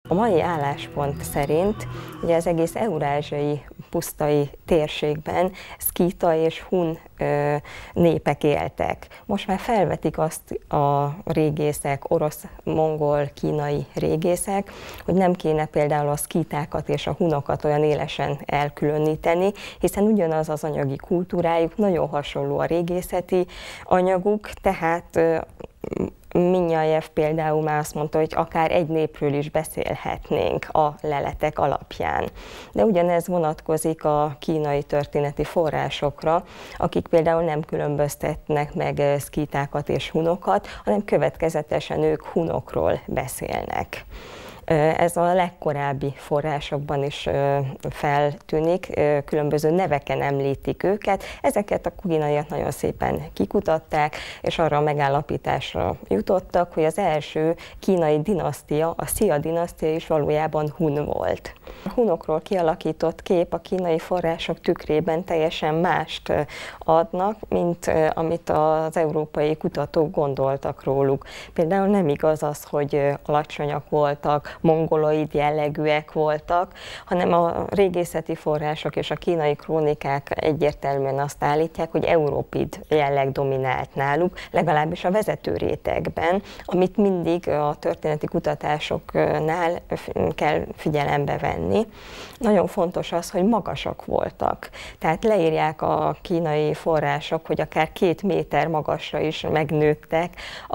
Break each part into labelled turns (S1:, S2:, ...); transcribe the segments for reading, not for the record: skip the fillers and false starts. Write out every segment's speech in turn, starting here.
S1: A mai álláspont szerint ugye az egész eurázsiai pusztai térségben szkíta és hun népek éltek. Most már felvetik azt a régészek, orosz, mongol, kínai régészek, hogy nem kéne például a szkítákat és a hunokat olyan élesen elkülöníteni, hiszen ugyanaz az anyagi kultúrájuk, nagyon hasonló a régészeti anyaguk, tehát Minyajev például már azt mondta, hogy akár egy népről is beszélhetnénk a leletek alapján. De ugyanez vonatkozik a kínai történeti forrásokra, akik például nem különböztetnek meg szkítákat és hunokat, hanem következetesen ők hunokról beszélnek. Ez a legkorábbi forrásokban is feltűnik, különböző neveken említik őket. Ezeket a kínaiak nagyon szépen kikutatták, és arra a megállapításra jutottak, hogy az első kínai dinasztia, a Xia dinasztia is valójában hun volt. A hunokról kialakított kép a kínai források tükrében teljesen mást adnak, mint amit az európai kutatók gondoltak róluk. Például nem igaz az, hogy alacsonyak voltak, mongoloid jellegűek voltak, hanem a régészeti források és a kínai krónikák egyértelműen azt állítják, hogy európid jelleg dominált náluk, legalábbis a vezető rétegben, amit mindig a történeti kutatásoknál kell figyelembe venni. Nagyon fontos az, hogy magasak voltak. Tehát leírják a kínai források, hogy akár 2 méter magasra is megnőttek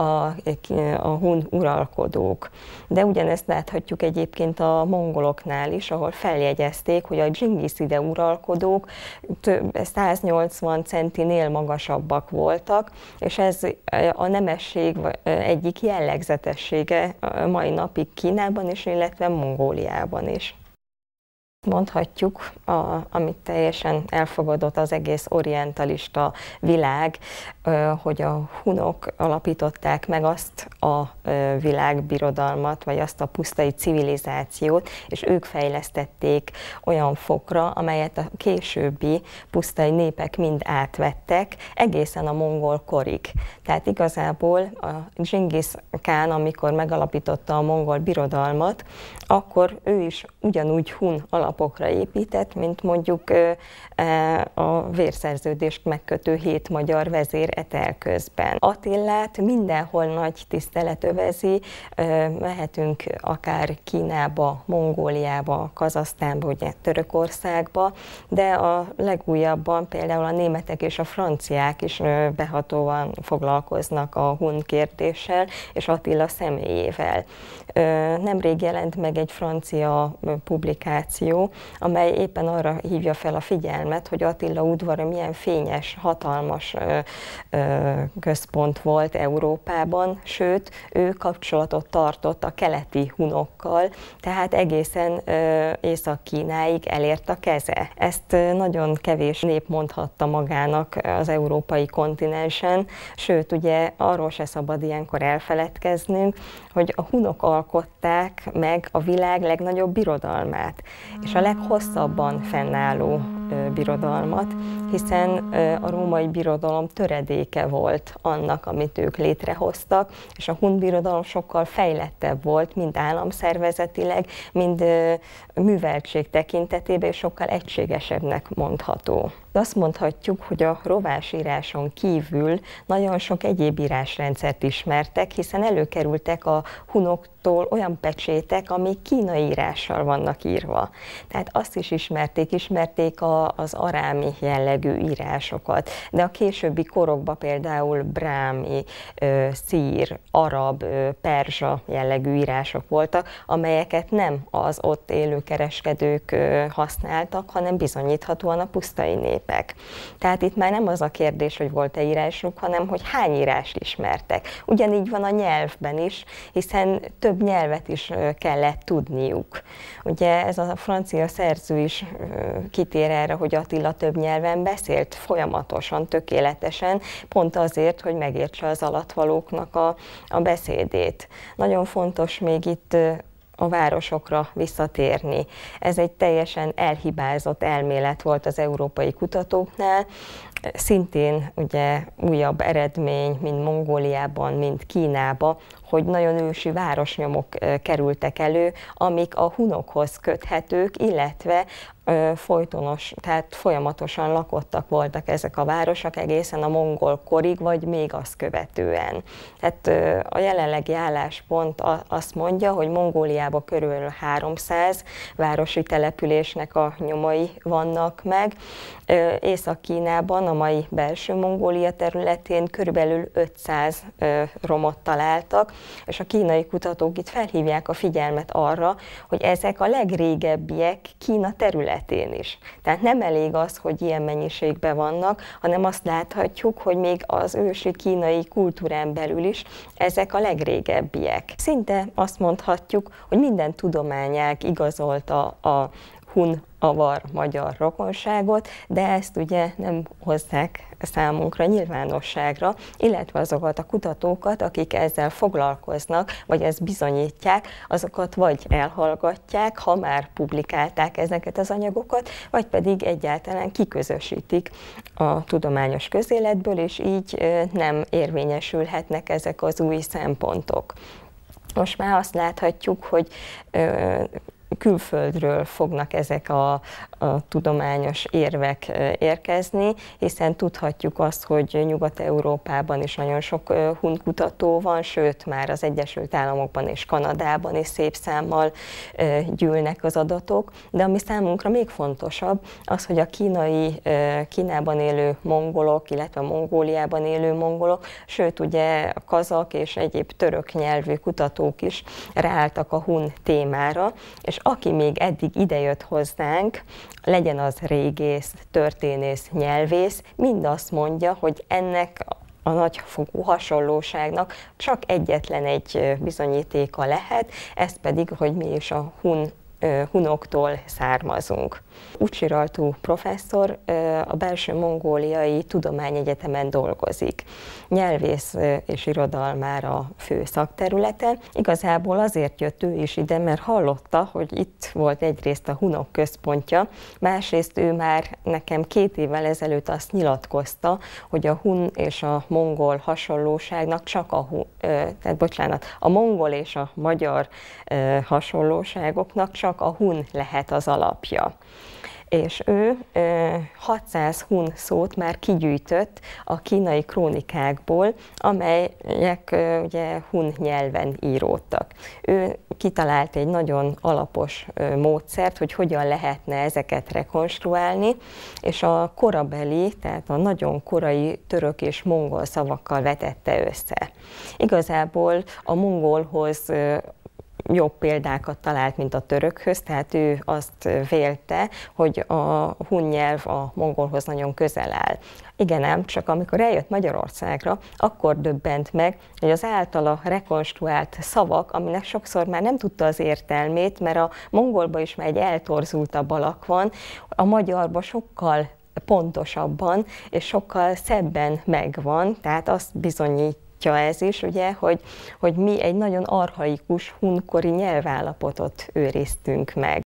S1: a hun uralkodók. De ugyanezt láthatjuk egyébként a mongoloknál is, ahol feljegyezték, hogy a Dzsingiszide uralkodók 180 centinél magasabbak voltak, és ez a nemesség egyik jellegzetessége mai napig Kínában is, illetve Mongóliában is. Mondhatjuk, amit teljesen elfogadott az egész orientalista világ, hogy a hunok alapították meg azt a világbirodalmat, vagy azt a pusztai civilizációt, és ők fejlesztették olyan fokra, amelyet a későbbi pusztai népek mind átvettek, egészen a mongol korig. Tehát igazából a Dzsingisz Kán, amikor megalapította a mongol birodalmat, akkor ő is ugyanúgy hun alapokra épített, mint mondjuk a vérszerződést megkötő 7 magyar vezér Etelközben. Attilát mindenhol nagy tisztelet övezi, mehetünk akár Kínába, Mongóliába, Kazahsztánba, ugye Törökországba, de a legújabban például a németek és a franciák is behatóan foglalkoznak a hun kérdéssel és Attila személyével. Nemrég jelent meg egy francia publikáció, amely éppen arra hívja fel a figyelmet, hogy Attila udvara milyen fényes, hatalmas központ volt Európában, sőt, ő kapcsolatot tartott a keleti hunokkal, tehát egészen Észak-Kínáig elért a keze. Ezt nagyon kevés nép mondhatta magának az európai kontinensen, sőt, ugye arról se szabad ilyenkor elfeledkeznünk, hogy a hunok alkották meg a világ legnagyobb birodalmát, és a leghosszabban fennálló birodalmat, hiszen a római birodalom töredéke volt annak, amit ők létrehoztak, és a hun birodalom sokkal fejlettebb volt, mind államszervezetileg, mind műveltség tekintetében, és sokkal egységesebbnek mondható. Azt mondhatjuk, hogy a rovásíráson kívül nagyon sok egyéb írásrendszert ismertek, hiszen előkerültek a hunoktól olyan pecsétek, amik kínai írással vannak írva. Tehát azt is ismerték az arámi jellegű írásokat, de a későbbi korokban például brámi, szír, arab, perzsa jellegű írások voltak, amelyeket nem az ott élő kereskedők használtak, hanem bizonyíthatóan a pusztai népek. Tehát itt már nem az a kérdés, hogy volt-e írásuk, hanem hogy hány írást ismertek. Ugyanígy van a nyelvben is, hiszen több nyelvet is kellett tudniuk. Ugye ez a francia szerző is kitér erre, hogy Attila több nyelven beszélt folyamatosan, tökéletesen, pont azért, hogy megértse az alattvalóknak a beszédét. Nagyon fontos még itt a városokra visszatérni. Ez egy teljesen elhibázott elmélet volt az európai kutatóknál. szintén ugye újabb eredmény, mind Mongóliában, mind Kínában, hogy nagyon ősi városnyomok kerültek elő, amik a hunokhoz köthetők, illetve tehát folyamatosan lakottak voltak ezek a városok egészen a mongol korig, vagy még azt követően. Tehát a jelenlegi álláspont azt mondja, hogy Mongóliában körülbelül 300 városi településnek a nyomai vannak meg. Észak-Kínában, a mai belső Mongólia területén körülbelül 500 romot találtak, és a kínai kutatók itt felhívják a figyelmet arra, hogy ezek a legrégebbiek Kína területén is. Tehát nem elég az, hogy ilyen mennyiségben vannak, hanem azt láthatjuk, hogy még az ősi kínai kultúrán belül is ezek a legrégebbiek. Szinte azt mondhatjuk, hogy minden tudományág igazolta a hun-avar-magyar rokonságot, de ezt ugye nem hozzák számunkra nyilvánosságra, illetve azokat a kutatókat, akik ezzel foglalkoznak, vagy ezt bizonyítják, azokat vagy elhallgatják, ha már publikálták ezeket az anyagokat, vagy pedig egyáltalán kiközösítik a tudományos közéletből, és így nem érvényesülhetnek ezek az új szempontok. Most már azt láthatjuk, hogy külföldről fognak ezek a tudományos érvek érkezni, hiszen tudhatjuk azt, hogy Nyugat-Európában is nagyon sok hun kutató van, sőt már az Egyesült Államokban és Kanadában is szép számmal gyűlnek az adatok, de ami számunkra még fontosabb, az, hogy a Kínában élő mongolok, illetve Mongóliában élő mongolok, sőt ugye a kazak és egyéb török nyelvű kutatók is ráálltak a hun témára, és aki még eddig idejött hozzánk, legyen az régész, történész, nyelvész, mind azt mondja, hogy ennek a nagyfokú hasonlóságnak csak egyetlen egy bizonyítéka lehet, ez pedig, hogy mi is a hunoktól származunk. Ucsiraltú professzor a Belső Mongóliai Tudományegyetemen dolgozik. Nyelvész és irodalmár a fő szakterülete. Igazából azért jött ő is ide, mert hallotta, hogy itt volt egyrészt a hunok központja, másrészt ő már nekem 2 évvel ezelőtt azt nyilatkozta, hogy a hun és a mongol hasonlóságnak csak a mongol és a magyar hasonlóságoknak csak a hun lehet az alapja. És ő 600 hun szót már kigyűjtött a kínai krónikákból, amelyek ugye hun nyelven íródtak. Ő kitalált egy nagyon alapos módszert, hogy hogyan lehetne ezeket rekonstruálni, és a korabeli, tehát a nagyon korai török és mongol szavakkal vetette össze. Igazából a mongolhoz jobb példákat talált, mint a törökhöz, tehát ő azt vélte, hogy a hun nyelv a mongolhoz nagyon közel áll. Igen ám, csak amikor eljött Magyarországra, akkor döbbent meg, hogy az általa rekonstruált szavak, aminek sokszor már nem tudta az értelmét, mert a mongolban is már egy eltorzultabb alak van, a magyarban sokkal pontosabban és sokkal szebben megvan, tehát azt bizonyít ez is, ugye, hogy mi egy nagyon archaikus hunkori nyelvállapotot őriztünk meg.